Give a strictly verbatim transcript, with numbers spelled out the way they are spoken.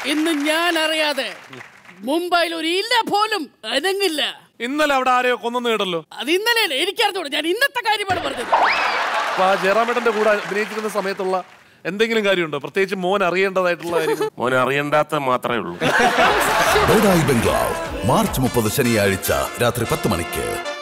ഇന്ന് ഞാൻ അറിയാതെ മുംബൈയിൽ ഒരു ഇല്ല പോലും അനങ്ങില്ല. ഇന്നലെ അവിടെ ആരെയോ കൊന്നു കേട്ടല്ലോ. അത് ഇന്നലെ എനിക്കറിഞ്ഞൂടെ, ഞാൻ ഇന്നത്തെ കാര്യമാണ് പറഞ്ഞത്. ജയറാമേട്ടന്റെ കൂടെ അഭിനയിച്ചിരുന്ന സമയത്തുള്ള എന്തെങ്കിലും കാര്യമുണ്ടോ, പ്രത്യേകിച്ച് മോൻ അറിയേണ്ടതായിട്ടുള്ള കാര്യം? മോൻ അറിയേണ്ടാത്ത മാത്രമേ ഉള്ളൂ. ബഡായി ബംഗ്ലാവ് മാർച്ച് മുപ്പത് ശനിയാഴ്ച രാത്രി പത്ത് മണിക്ക്.